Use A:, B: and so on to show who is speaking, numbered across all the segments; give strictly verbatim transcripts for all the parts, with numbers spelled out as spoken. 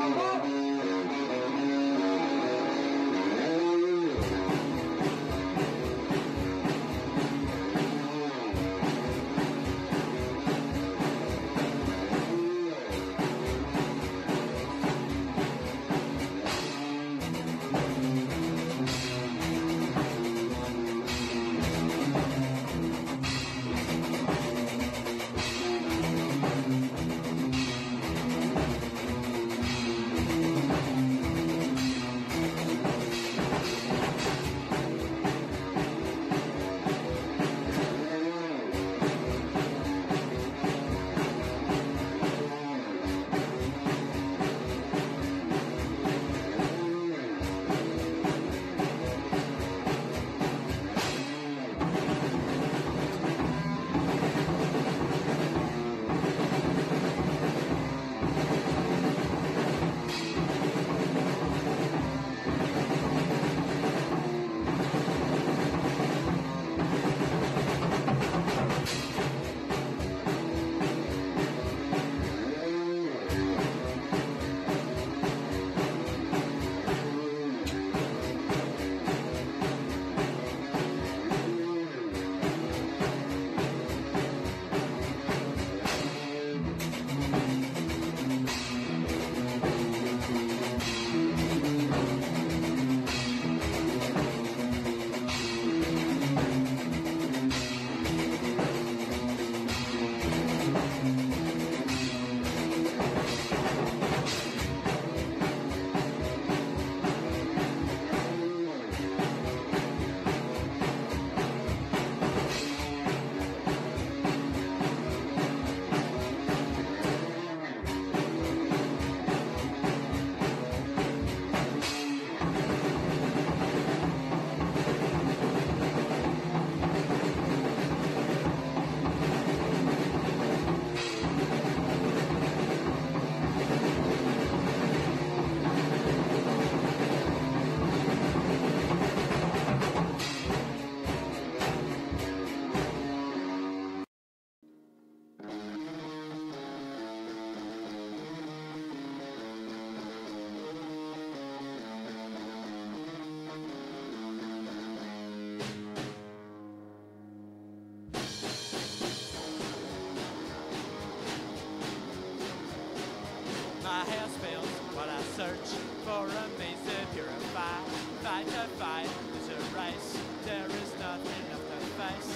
A: My hair spills while I search for a means to purify. Fight to fight is a race, there is nothing left to face.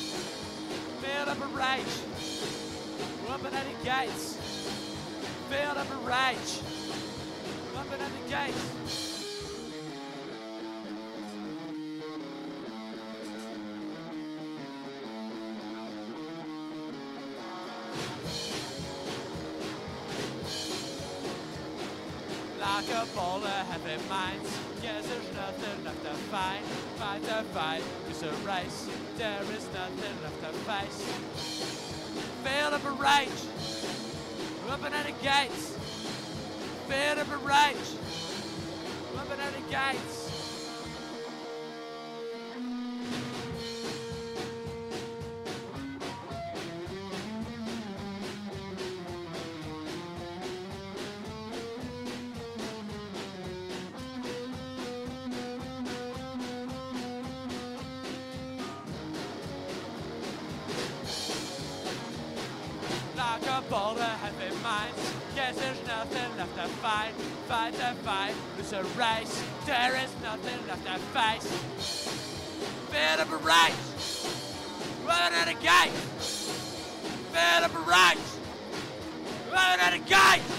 A: Filled up a rage, open at the gates. Filled up a rage, open at the gates. Like a ball of heavy minds, yes, there's nothing left to fight. Fight to fight is a race, there is nothing left to face. Filled up a rage, open at the gates. Filled up a rage, open at the gates. Like a ball of heavy minds, yes, there's nothing left to fight. Fight to fight, it's a race, there is nothing left to face. Filled up a rage, running at a gate. Filled up a rage, running at a gate.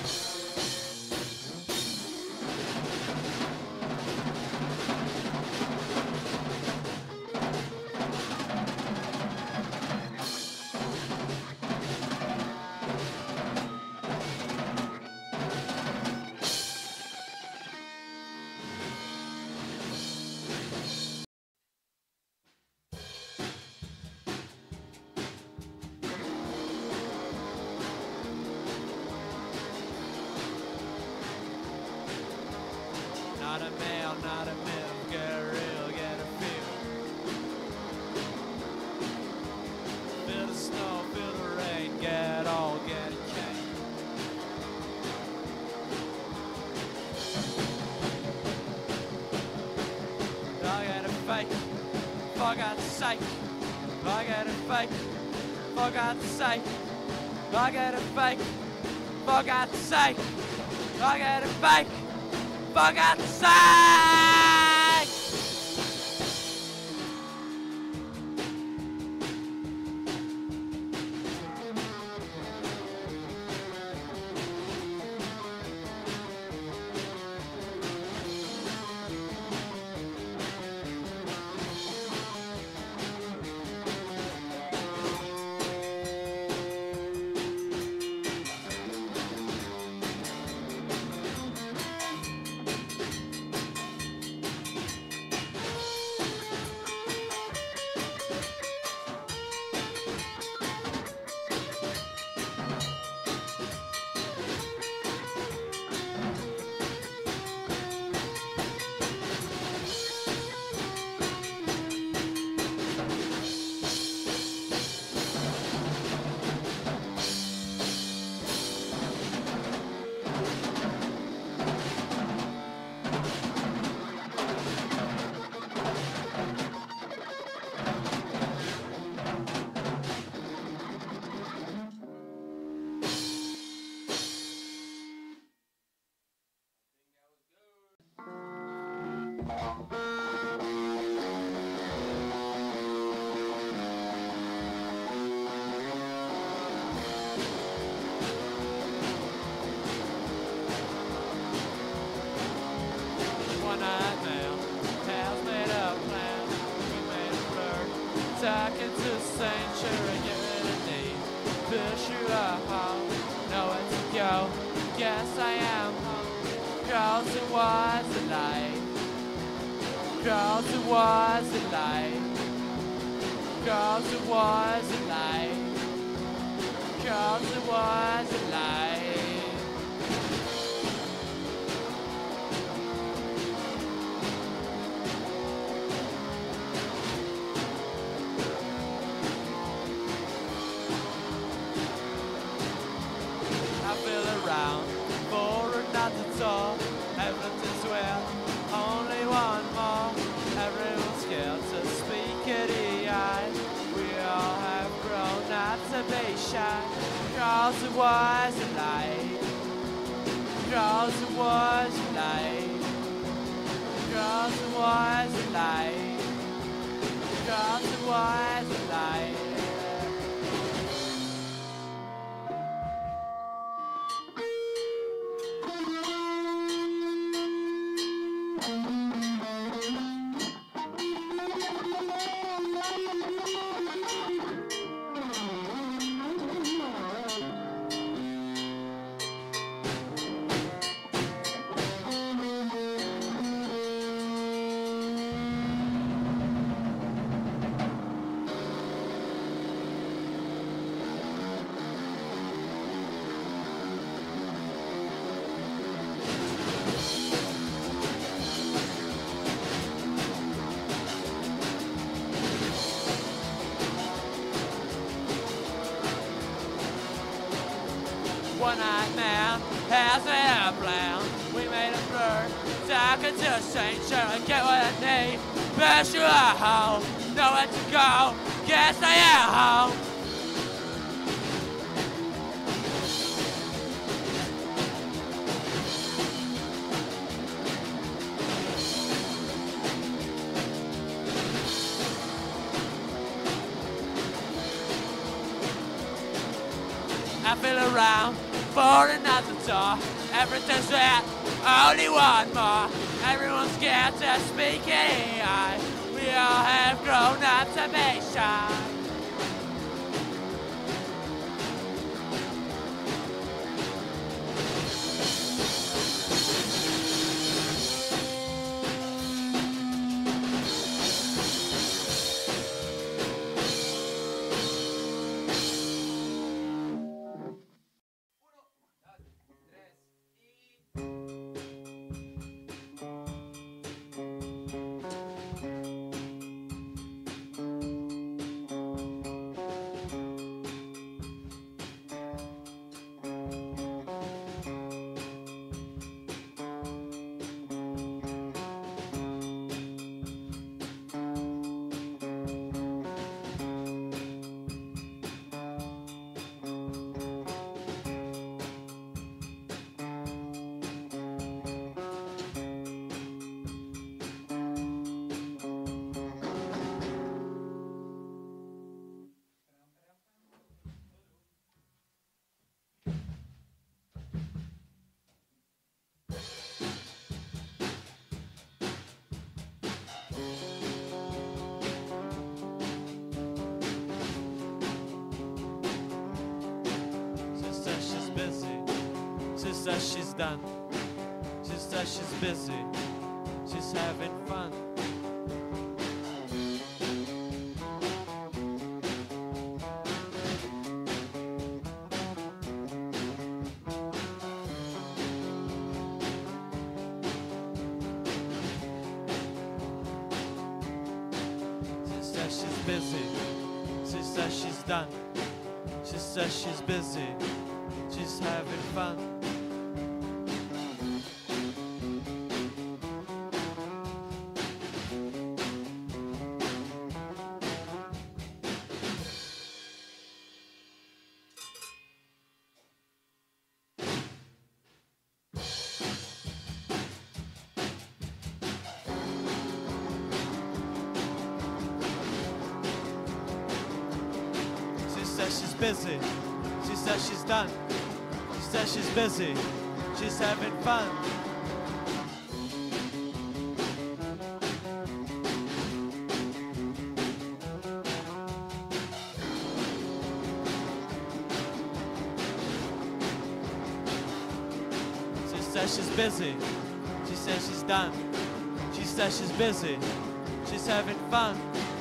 A: Not a male, not a male, get real, get a feel. Feel the snow, feel the rain, get all, get a cane. for God's sake, I get it fake, for God's sake, I get it fake, for God's sake, I get it fake, for God's sake. One-eyed man has made a plan. We made a bird, talking to Saint Sure and get rid of need. Push you a home, nowhere to go. Guess I am home. Crawl towards the light. Crawl towards the light. Crawl towards the light. Crawl towards the light. I feel around for another door. Everything's well, only one more. Everyone's scared to speak at E I. We all have grown up to be shy. Crawl towards the light. Crawl towards the light. Crawl towards the light. Crawl towards the light. One-eyed man has made a plan. We made a bird, talking to Saint Sure and get what I need. Push you a home, nowhere to go. Guess I am home. I feel around for another door. Everything's wet, only one more. Everyone's scared to speak in E I. We all have grown up to be shy. says she's done. She says she's busy. She's having fun. She says she's busy. She says she's done. She says she's busy. She's having fun. She says she's busy. She says she's done. She says she's busy. She's having fun. She says she's busy. She says she's done. She says she's busy. She's having fun.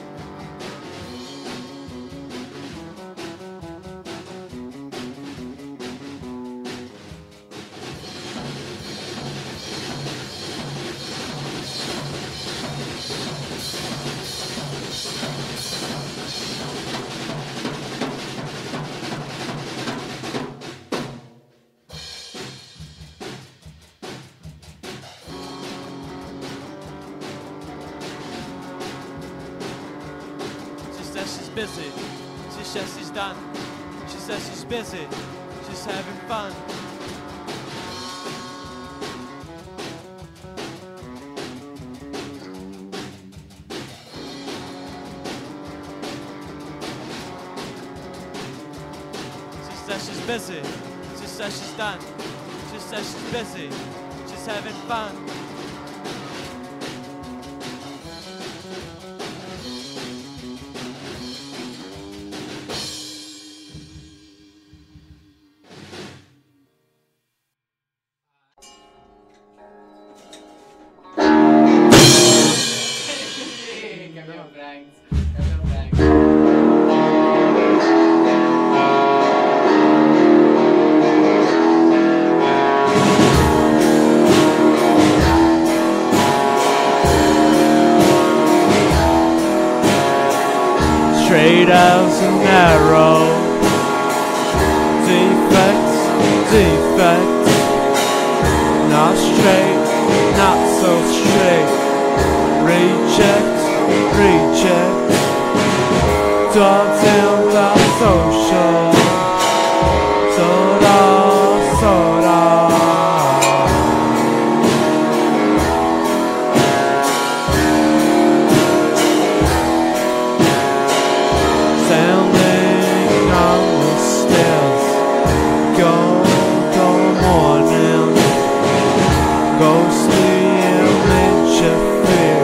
A: She says she's busy. She says she's done. She says she's busy. She's having fun. She says she's busy. She says she's done. She says she's busy. She's having fun. Straight as an arrow. Defects, defects. Not straight, not so straight. Reject, reject. Dogs in the social. Soda, soda. Standing on the stairs, go, go morning, ghostly image of fear.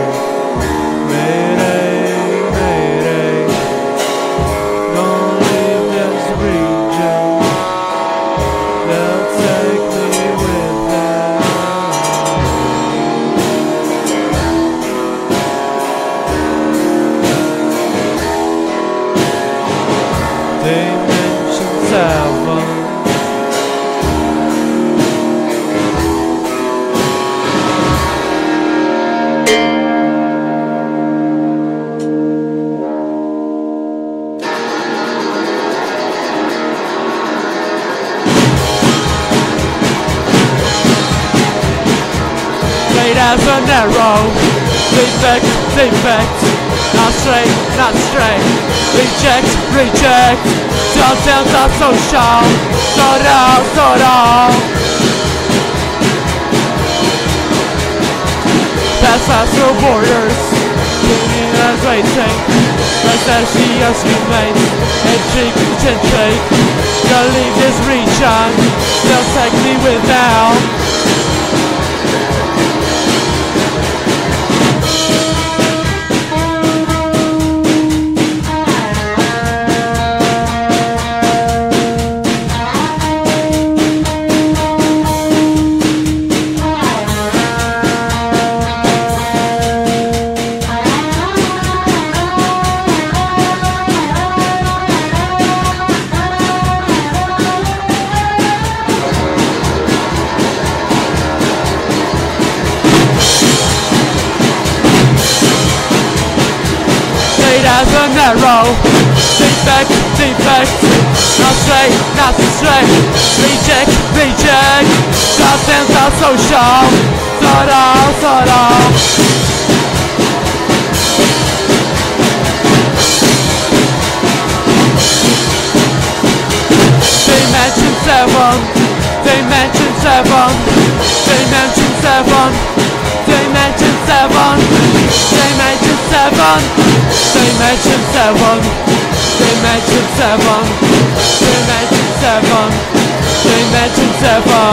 A: Mayday, mayday, don't leave this region, they'll take me with them. Dimension seven. Straight as an arrow. Defect, defect. Not straight, not straight. Reject, reject. Down the social. Soda, soda. Pass past the borders. Thinking as waiting. Rest as she has remained. And shake, and shake. Don't leave this region. They'll take me without. seven arrow. Defect, defect, not straight, not straight. Reject, reject, nothing's not social. Sort of, sort of. Dimension seven, dimension seven, dimension seven, dimension seven, dimension seven, dimension seven, dimension seven, dimension seven, dimension seven.